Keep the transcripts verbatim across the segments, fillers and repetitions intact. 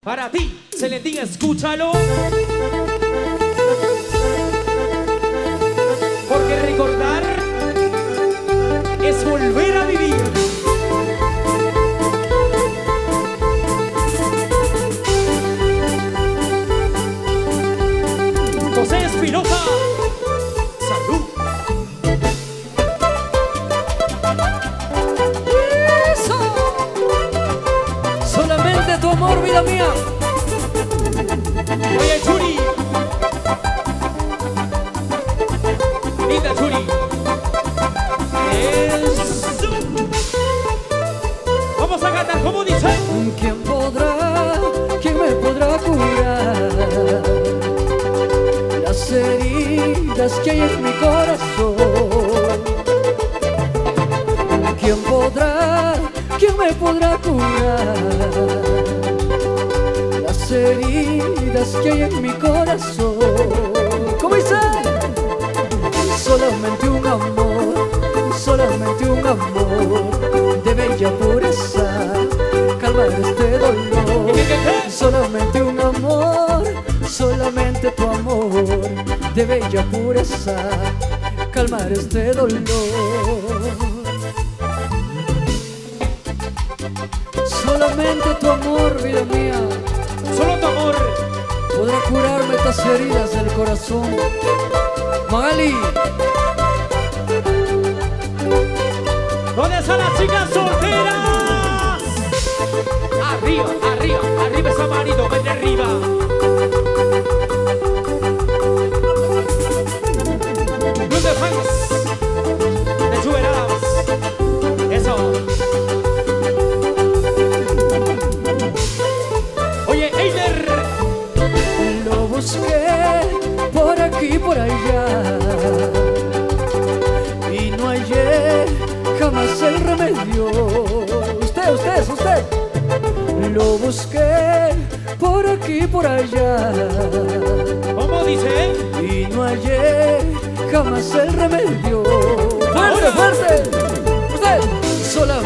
Para ti, Celentín, escúchalo. Porque recordar es volver a vivir. José Espinosa, salud. ¡Eso! Solamente tu amor, vida mía. Oye, Churi. Linda Churi. Eso. Vamos a cantar, como dice. ¿Quién podrá, quién me podrá curar las heridas que hay en mi corazón? ¿Quién podrá, quién me podrá curar las heridas que hay en mi corazón? ¿Cómo dice? Solamente un amor, solamente un amor de bella pureza calmar este dolor. Solamente un amor, solamente tu amor de bella pureza calmar este dolor. Solamente tu amor, vida mía, Solo tu amor. podrá curarme estas heridas del corazón. Magali, ¿Dónde están las chicas solteras? Arriba, arriba, arriba esa manito, vete arriba. Luz de fuegos, de chuberadas. Eso. Oye, Eider. lo busqué por aquí, por allá, y no hallé jamás el remedio. Usted, usted, usted. Lo busqué por aquí, por allá, ¿Cómo dice? y no hallé jamás el remedio. ¡Fuerte, Ahora. fuerte! Usted, sola,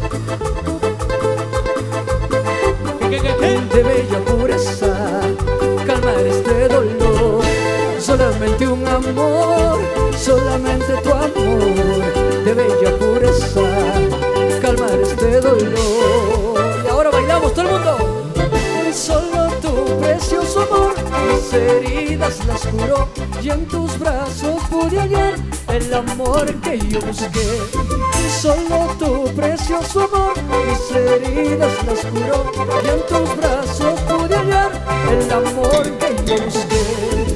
¿Qué, qué, qué? de bella pureza calmar este dolor. Solamente un amor, solamente tu amor de bella pureza calmar este dolor. Y ahora bailamos todo el mundo. Solo tu precioso amor mis heridas las curó, y en tus brazos pude hallar el amor que yo busqué. Solo tu precioso amor mis heridas las curó, y en tus brazos pude hallar el amor que yo busqué.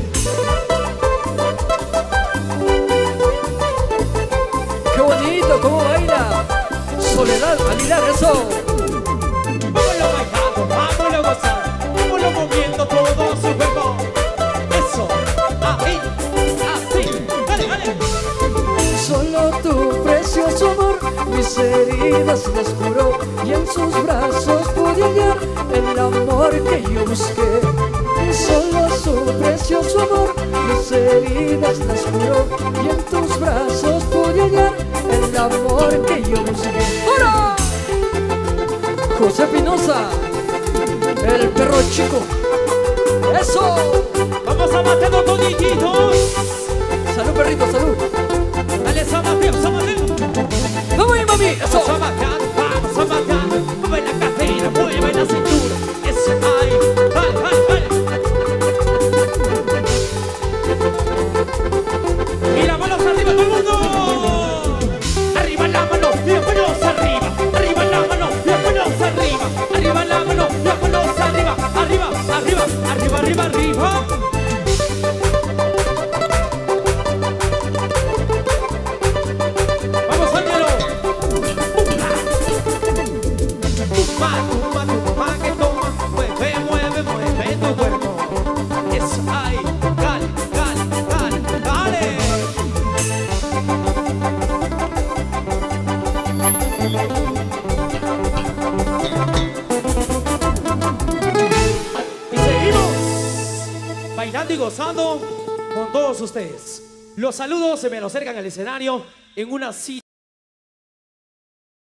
¡Qué bonito! ¿Cómo baila? Soledad, Aguilar, eso. Vámonos bailando, vámonos gozando, vámonos moviendo todo su cuerpo. Eso, ahí, así, dale, dale. Solo tu precioso amor mis heridas las curó, y en sus brazos pude hallar el amor que yo busqué. Solo su precioso amor mis heridas las curó, y en tus brazos pude hallar el amor que yo busqué. ¡Hora! José Espinosa, el perro chico. ¡Eso! Vamos a Mateo todititos. Salud, perrito, salud. Dale, San Mateo, San Mateo. ¡Vamos ahí, mami! ¡Eso! Vamos a Mateo, vamos a Mateo. Mueve la cadera, mueve la cintura. Eso, ahí, dale, dale, dale. Y las manos arriba, todo el mundo. Arriba la mano, y las manos arriba. Arriba la mano, y las manos arriba. Arriba la mano, y las manos arriba. Arriba, arriba, arriba, arriba, arriba. Vamos, Ángelo. Tumba, tumba, tumba, que toma. Mueve, mueve, mueve tu cuerpo. Eso, ahí, dale, dale, dale, dale. Y seguimos bailando y gozando con todos ustedes. Los saludos se me lo acercan al escenario en una cita.